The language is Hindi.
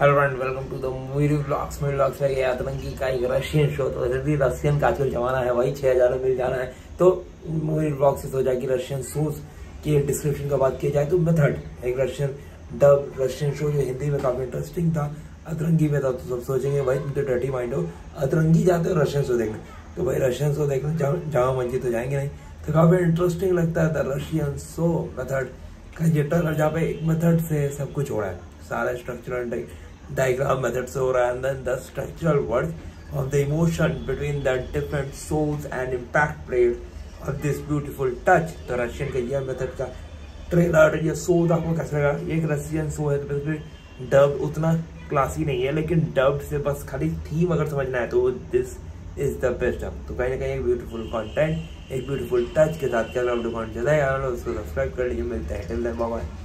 Hello and welcome to the movie vlogs. Movie vlogs में अतरंगी का एक रशियन शो, तो रशियन का आजकल जमाना है, वही 6000 में मिल जाना है। तो मूवी व्लॉग से सोचा कि रशियन शोज की डिस्क्रिप्शन का बात की जाए तो मेथड एक रशियन डब रशियन शो जो हिंदी में काफी इंटरेस्टिंग था, अतरंगी में था। तो सब सोचेंगे भाई तुम तो डर्टी माइंड हो, अतरंगी जाते हो रशियन शो देखने। तो भाई रशियन शो देखने जामा मस्जिद तो जाएंगे नहीं, तो काफी इंटरेस्टिंग लगता है। द रशियन शो मेथड का ये ट्रेलर, जहाँ पे एक मेथड से सब कुछ हो रहा है, सारा स्ट्रक्चरल डायग्राम मेथड से हो रहा है, and then the structural work of the emotion between the different souls and impact played of this beautiful touch। तो रशियन का यह मेथड का ट्रेलर, ये शो आपको कैसा लगा? ये एक रशियन शो है, तो बिल्कुल डब उतना क्लासी नहीं है, लेकिन डब्ड से बस खाली थीम अगर समझना है तो this is the best dub. तो कहीं ना कहीं एक ब्यूटीफुल कंटेंट, एक ब्यूटीफुल टच के साथ क्या कंटेंट चला है, उसको सब्सक्राइब कर लीजिए। मिलते हैं, टिल देन बाय बाय।